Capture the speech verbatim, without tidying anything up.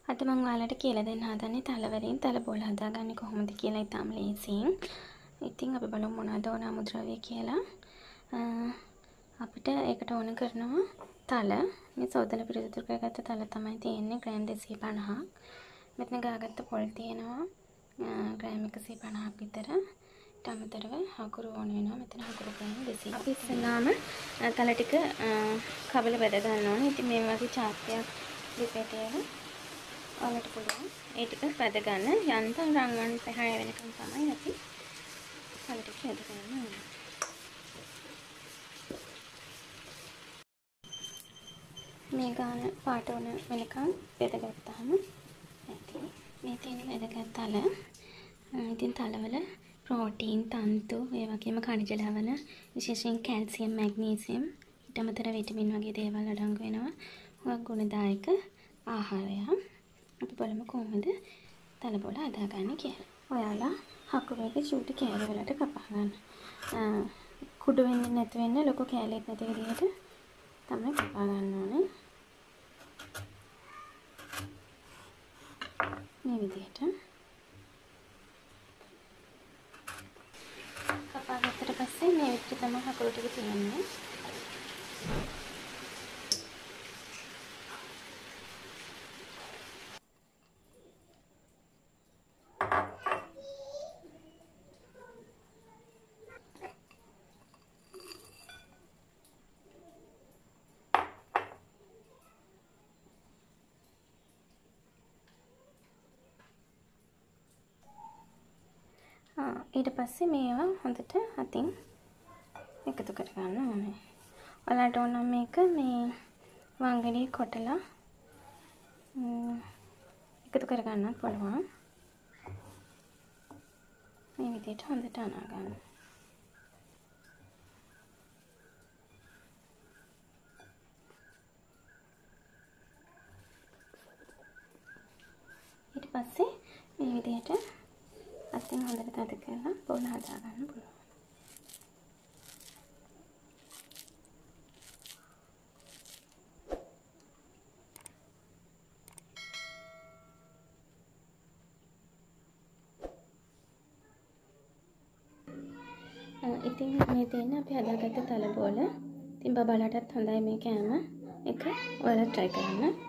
අද මම ඔයාලට කියලා දෙන්න හදන්නේ තලවලින් තල බෝල හදාගන්නේ කොහොමද කියලා ඉතාම ලේසියෙන්. ඉතින් අපි බලමු මොනවද ඕන අමුද්‍රව්‍ය කියලා. අපිට ඒකට ඕන කරනවා තල. මේ සෝදලා පිරිසිදු කරගත්ත තල තමයි තියෙන්නේ ග්‍රෑම් දෙසිය පනහක්. මෙතන ගාගත්ත පොල් තියෙනවා ග්‍රෑම් එකසිය පනහක් විතර. ඊට අමතරව හකුරු ඕන වෙනවා. මෙතන හකුරු ග්‍රෑම් දෙසියක්. අපි ඉස්සෙල්ලාම තල ටික කබල බෙද ගන්න ඕනේ. ඉතින් මේ වගේ චාක්‍යයක් දෙපැටයක ඔයාලට පුළුවන් ඒ ටික බෙද ගන්න. යන්තම් රන්වන් පහය වෙනකම් තමයි අපි තල ටික බෙද ගන්න ඕනේ. මේ ගාන පාට ඕන වෙනකම් බෙදගත්තාම ඇති. මේ තියෙන බෙදගත් තල. ඉතින් තලවල ප්‍රෝටීන්, තන්තු, ඒ වගේම khනිජ ලවණ, විශේෂයෙන් කැල්සියම්, මැග්නීසියම්, ඊට අමතරව විටමින් වගේ දේවල් අඩංගු වෙනවා. හුඟක් ගුණදායක ආහාරයක්. අපි බලමු කොහොමද තල බෝල හදාගන්නේ කියලා. ඔයාලා හකුරේක චූටි කෑලි වලට කපා ගන්න. කුඩු වෙන්නේ නැති වෙන්න ලොකු කෑලියක් නැති විදිහට තමයි කපා ගන්න ඕනේ. මේ විදිහට කපා ගත්තට පස්සේ මේ විදිහට තමයි හකුරු ටික තියෙන්නේ. ඊට පස්සේ මේවා හොඳට අතින් එකතු කරගන්න ඕනේ. ඔයාලට ඕන නම් මේක මේ වංගඩිය කොටලා එකතු කරගන්නත් පුළුවන්. මේ විදිහට හොඳට අනා ගන්න. ඊට පස්සේ මේ විදිහට අතින් හොඳට තද කරලා බෝල හදා ගන්න පුළුවන්. ඉතින් මේ තියෙන අපි හදාගත්ත තල බෝල. ඉතින් බබාලටත් හොඳයි මේ කෑම එක. ඔයාලා try කරන්න.